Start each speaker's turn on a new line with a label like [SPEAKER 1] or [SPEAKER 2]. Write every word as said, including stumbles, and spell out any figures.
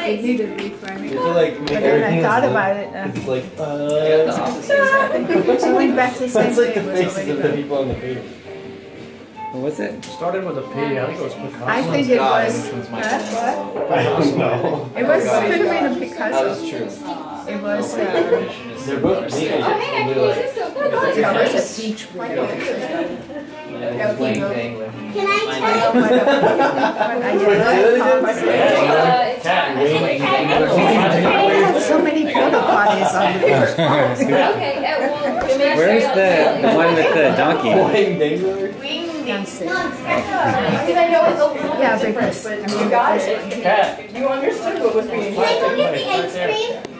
[SPEAKER 1] It needed reframing.
[SPEAKER 2] To like make
[SPEAKER 1] But then I thought about it. Uh,
[SPEAKER 2] it's like, uh,
[SPEAKER 1] so went back to the same
[SPEAKER 2] that's like the
[SPEAKER 1] thing.
[SPEAKER 2] faces of the people on the page.
[SPEAKER 3] What was it?
[SPEAKER 4] Started with a P. I think it was Picasso.
[SPEAKER 1] I think it
[SPEAKER 2] God,
[SPEAKER 1] was.
[SPEAKER 2] which one's my
[SPEAKER 1] Huh? What?
[SPEAKER 4] I don't know.
[SPEAKER 1] It was
[SPEAKER 2] God.
[SPEAKER 1] could have been a
[SPEAKER 2] That
[SPEAKER 1] Picasso.
[SPEAKER 2] is true.
[SPEAKER 1] It was. Uh,
[SPEAKER 2] They're both me.
[SPEAKER 5] Oh, hey, I can use this so good.
[SPEAKER 1] it was a beach window.
[SPEAKER 2] Yeah, Wayne Dangler.
[SPEAKER 5] Can I
[SPEAKER 1] I
[SPEAKER 5] try?
[SPEAKER 1] know what I did.
[SPEAKER 4] Cat.
[SPEAKER 1] We have so many porta potties on the beach.
[SPEAKER 5] Okay, uh, well,
[SPEAKER 3] Where's the, the one with the donkey?
[SPEAKER 2] Wayne Dangler?
[SPEAKER 1] Downstairs.
[SPEAKER 5] Because I know it's a little
[SPEAKER 1] Yeah,
[SPEAKER 5] different,
[SPEAKER 1] because
[SPEAKER 5] but
[SPEAKER 1] I mean,
[SPEAKER 5] you got it.
[SPEAKER 4] Cat.
[SPEAKER 5] You understood what was being
[SPEAKER 6] Can I go
[SPEAKER 5] said.
[SPEAKER 6] get the ice cream?